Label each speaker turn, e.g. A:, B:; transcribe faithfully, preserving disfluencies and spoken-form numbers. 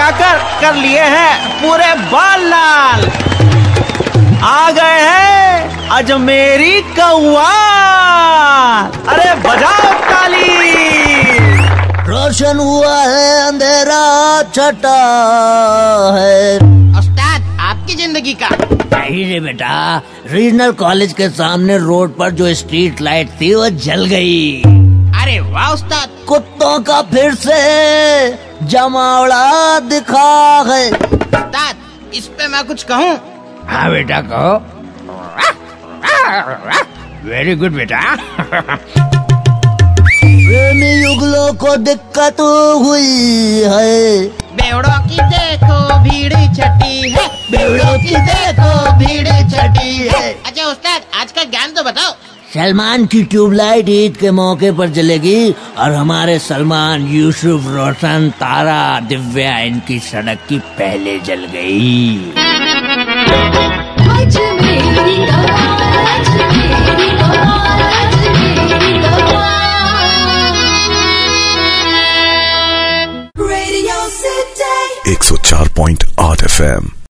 A: लगाकर कर लिए हैं पूरे बाल लाल। आ गए हैं अजमेरी कौआ, अरे बजाओ ताली।
B: रोशन हुआ है अंधेरा छटा है।
C: उस्ताद आपकी जिंदगी का
B: नहीं रे बेटा, रीजनल कॉलेज के सामने रोड पर जो स्ट्रीट लाइट थी वो जल गई।
C: अरे वाह उस्ताद,
B: कुत्तों का फिर से जमावड़ा दिखा है।
C: उस्ताद इस पे मैं कुछ कहूँ?
B: हाँ बेटा कहो। वेरी गुड बेटा। प्रेमी युगलों को दिक्कत हुई है।
C: बेवड़ों की देखो भीड़ छटी है,
B: बेवड़ों की देखो भीड़ छटी है।
C: अच्छा उस्ताद आज का ज्ञान तो बताओ।
B: सलमान की ट्यूबलाइट ईद के मौके पर जलेगी और हमारे सलमान, यूसुफ, रोशन, तारा, दिव्या इनकी सड़क की पहले जल गई।
D: एक सौ चार पॉइंट आठ एफ एम